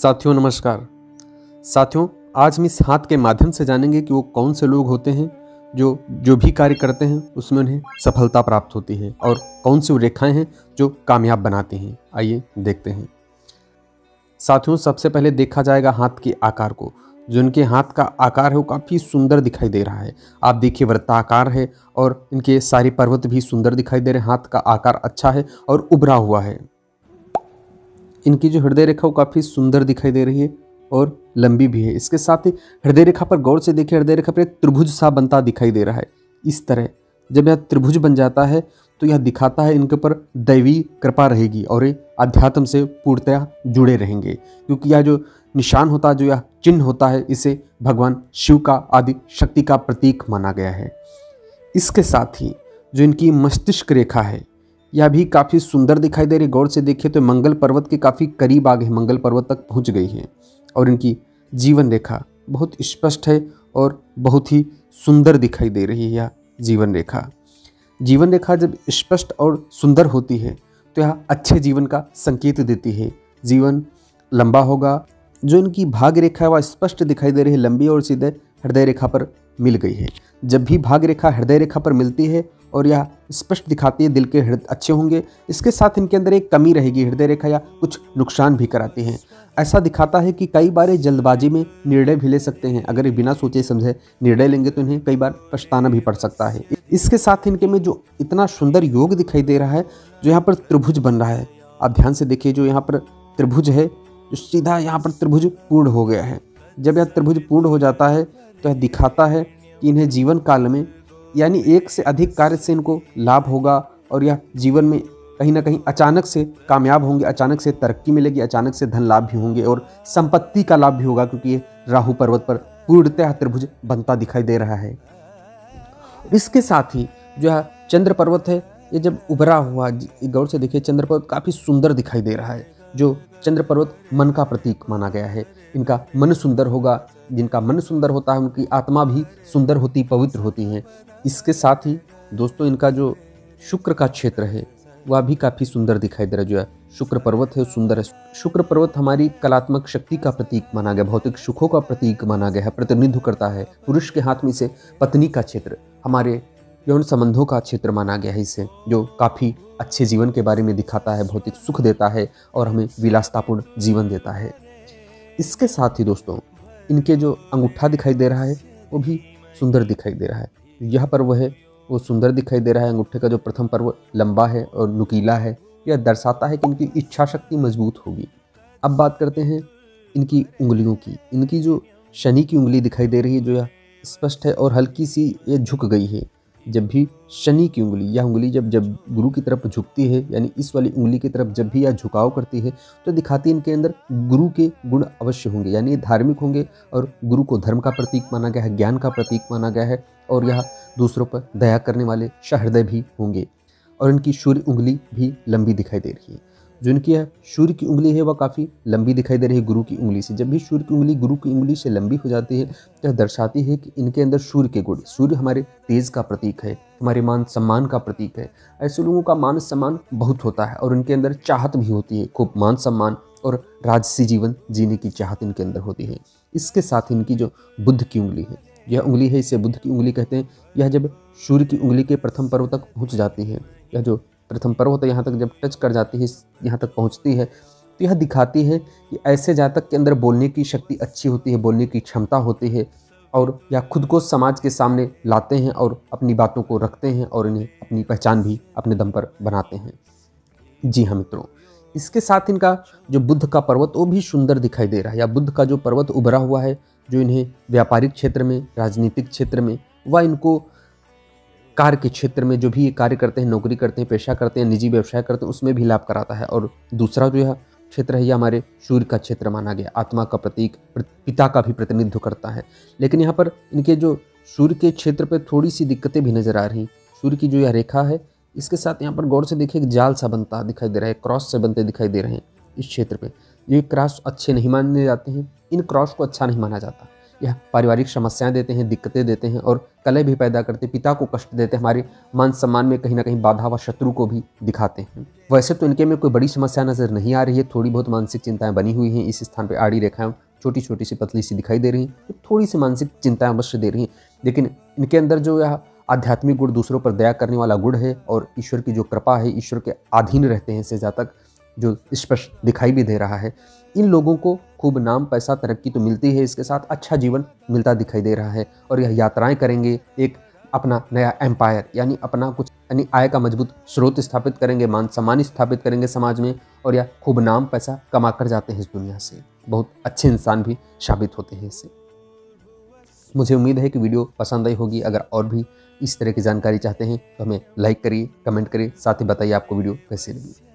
साथियों नमस्कार। साथियों, आज हम इस हाथ के माध्यम से जानेंगे कि वो कौन से लोग होते हैं जो भी कार्य करते हैं उसमें उन्हें सफलता प्राप्त होती है और कौन सी वो रेखाएं हैं जो कामयाब बनाती हैं। आइए देखते हैं। साथियों, सबसे पहले देखा जाएगा हाथ के आकार को। जो इनके हाथ का आकार है वो काफ़ी सुंदर दिखाई दे रहा है। आप देखिए वृत्ताकार है और इनके सारे पर्वत भी सुंदर दिखाई दे रहे हैं। हाथ का आकार अच्छा है और उभरा हुआ है। इनकी जो हृदय रेखा वो काफ़ी सुंदर दिखाई दे रही है और लंबी भी है। इसके साथ ही हृदय रेखा पर गौर से देखिए, हृदय रेखा पर एक त्रिभुज सा बनता दिखाई दे रहा है। इस तरह जब यह त्रिभुज बन जाता है तो यह दिखाता है इनके ऊपर दैवी कृपा रहेगी और ये अध्यात्म से पूर्णतया जुड़े रहेंगे, क्योंकि यह जो निशान होता है, जो यह चिन्ह होता है, इसे भगवान शिव का आदि शक्ति का प्रतीक माना गया है। इसके साथ ही जो इनकी मस्तिष्क रेखा है यह भी काफ़ी सुंदर दिखाई दे रही है। गौर से देखिए तो मंगल पर्वत के काफ़ी करीब आ गए, मंगल पर्वत तक पहुंच गई है। और इनकी जीवन रेखा बहुत स्पष्ट है और बहुत ही सुंदर दिखाई दे रही है। यह जीवन रेखा जब स्पष्ट और सुंदर होती है तो यह अच्छे जीवन का संकेत देती है। जीवन लंबा होगा। जो इनकी भाग्य रेखा है वह स्पष्ट दिखाई दे रही है, लंबी और सीधे हृदय रेखा पर मिल गई है। जब भी भाग्य रेखा हृदय रेखा पर मिलती है और यह स्पष्ट दिखाती है दिल के अच्छे होंगे। इसके साथ इनके अंदर एक कमी रहेगी, हृदय रेखा या कुछ नुकसान भी कराती है। ऐसा दिखाता है कि कई बार जल्दबाजी में निर्णय भी ले सकते हैं। अगर बिना सोचे समझे निर्णय लेंगे तो इन्हें कई बार पछताना भी पड़ सकता है। इसके साथ इनके में जो इतना सुंदर योग दिखाई दे रहा है, जो यहाँ पर त्रिभुज बन रहा है, आप ध्यान से देखिए। जो यहाँ पर त्रिभुज है, जो सीधा यहाँ पर त्रिभुज पूर्ण हो गया है। जब यह त्रिभुज पूर्ण हो जाता है तो यह दिखाता है कि इन्हें जीवन काल में यानी एक से अधिक कार्य से इनको लाभ होगा और यह जीवन में कहीं ना कहीं अचानक से कामयाब होंगे, अचानक से तरक्की मिलेगी, अचानक से धन लाभ भी होंगे और संपत्ति का लाभ भी होगा, क्योंकि ये राहु पर्वत पर पूर्णतः त्रिभुज बनता दिखाई दे रहा है। इसके साथ ही जो है चंद्र पर्वत है, ये जब उभरा हुआ, गौर से देखिए, चंद्र पर्वत काफ़ी सुंदर दिखाई दे रहा है। जो चंद्र पर्वत मन का प्रतीक माना गया है। इनका मन सुंदर होगा। जिनका मन सुंदर होता है उनकी आत्मा भी सुंदर होती, पवित्र होती है। इसके साथ ही दोस्तों इनका जो शुक्र का क्षेत्र है वह भी काफ़ी सुंदर दिखाई दे रहा है। जो है शुक्र पर्वत है सुंदर है। शुक्र पर्वत हमारी कलात्मक शक्ति का प्रतीक माना गया, भौतिक सुखों का प्रतीक माना गया है, प्रतिनिधित्व करता है। पुरुष के हाथ में से पत्नी का क्षेत्र, हमारे यौन संबंधों का क्षेत्र माना गया है इसे, जो काफ़ी अच्छे जीवन के बारे में दिखाता है, भौतिक सुख देता है और हमें विलासतापूर्ण जीवन देता है। इसके साथ ही दोस्तों इनके जो अंगूठा दिखाई दे रहा है वो भी सुंदर दिखाई दे रहा है। यह पर्व है वो सुंदर दिखाई दे रहा है। अंगूठे का जो प्रथम पर्व लंबा है और नुकीला है, यह दर्शाता है कि इनकी इच्छा शक्ति मजबूत होगी। अब बात करते हैं इनकी उंगलियों की। इनकी जो शनि की उंगली दिखाई दे रही है, जो यह स्पष्ट है और हल्की सी ये झुक गई है। जब भी शनि की उंगली, यह उंगली जब गुरु की तरफ झुकती है, यानी इस वाली उंगली की तरफ जब भी यह झुकाव करती है तो दिखाती है इनके अंदर गुरु के गुण अवश्य होंगे, यानी ये धार्मिक होंगे और गुरु को धर्म का प्रतीक माना गया है, ज्ञान का प्रतीक माना गया है और यह दूसरों पर दया करने वाले सहृदय भी होंगे। और इनकी सूर्य उंगली भी लंबी दिखाई दे रही है। जो इनकी सूर्य की उंगली है वह काफ़ी लंबी दिखाई दे रही है गुरु की उंगली से। जब भी सूर्य की उंगली गुरु की उंगली से लंबी हो जाती है तो यह दर्शाती है कि इनके अंदर सूर्य के गुण, सूर्य हमारे तेज का प्रतीक है, हमारे मान सम्मान का प्रतीक है। ऐसे लोगों का मान सम्मान बहुत होता है और इनके अंदर चाहत भी होती है, खूब मान सम्मान और राजसी जीवन जीने की चाहत इनके अंदर होती है। इसके साथ इनकी जो बुध की उंगली है, यह उंगली है, इसे बुध की उंगली कहते हैं। यह जब सूर्य की उंगली के प्रथम पर्व तक पहुँच जाती है, यह जो प्रथम पर्व होता है यहाँ तक जब टच कर जाती है, यहाँ तक पहुँचती है, तो यह दिखाती है कि ऐसे जातक के अंदर बोलने की शक्ति अच्छी होती है, बोलने की क्षमता होती है और यह खुद को समाज के सामने लाते हैं और अपनी बातों को रखते हैं और इन्हें अपनी पहचान भी अपने दम पर बनाते हैं। जी हाँ मित्रों, इसके साथ इनका जो बुध का पर्वत वो भी सुंदर दिखाई दे रहा है, या बुध का जो पर्वत उभरा हुआ है, जो इन्हें व्यापारिक क्षेत्र में, राजनीतिक क्षेत्र में, वह इनको कार्य के क्षेत्र में जो भी कार्य करते हैं, नौकरी करते हैं, पेशा करते हैं, निजी व्यवसाय करते हैं, उसमें भी लाभ कराता है। और दूसरा जो यह क्षेत्र है यह हमारे सूर्य का क्षेत्र माना गया, आत्मा का प्रतीक, पिता का भी प्रतिनिधित्व करता है। लेकिन यहाँ पर इनके जो सूर्य के क्षेत्र पर थोड़ी सी दिक्कतें भी नजर आ रही। सूर्य की जो यह रेखा है, इसके साथ यहाँ पर गौर से देखिए एक जाल सा बनता दिखाई दे रहा है, क्रॉस से बनते दिखाई दे रहे हैं इस क्षेत्र पे। ये क्रॉस अच्छे नहीं माने जाते हैं, इन क्रॉस को अच्छा नहीं माना जाता। यह पारिवारिक समस्याएं देते हैं, दिक्कतें देते हैं और कलह भी पैदा करते, पिता को कष्ट देते हैं, हमारे मान सम्मान में कहीं ना कहीं बाधा व शत्रु को भी दिखाते हैं। वैसे तो इनके में कोई बड़ी समस्या नज़र नहीं आ रही है, थोड़ी बहुत मानसिक चिंताएं बनी हुई हैं। इस स्थान पर आड़ी रेखाएं छोटी छोटी सी पतली सी दिखाई दे रही हैं, तो थोड़ी सी मानसिक चिंताएं अवश्य दे रही हैं, लेकिन इनके अंदर जो यह आध्यात्मिक गुण, दूसरों पर दया करने वाला गुण है और ईश्वर की जो कृपा है, ईश्वर के अधीन रहते हैं से ज़्यादा तक जो स्पष्ट दिखाई भी दे रहा है। इन लोगों को खूब नाम, पैसा, तरक्की तो मिलती है, इसके साथ अच्छा जीवन मिलता दिखाई दे रहा है और यह यात्राएं करेंगे, एक अपना नया एम्पायर यानी अपना कुछ यानी आय का मजबूत स्रोत स्थापित करेंगे, मान सम्मान स्थापित करेंगे समाज में और यह खूब नाम पैसा कमा कर जाते हैं इस दुनिया से। बहुत अच्छे इंसान भी साबित होते हैं इससे। मुझे उम्मीद है कि वीडियो पसंद आई होगी। अगर और भी इस तरह की जानकारी चाहते हैं तो हमें लाइक करिए, कमेंट करिए, साथ ही बताइए आपको वीडियो कैसे लगी।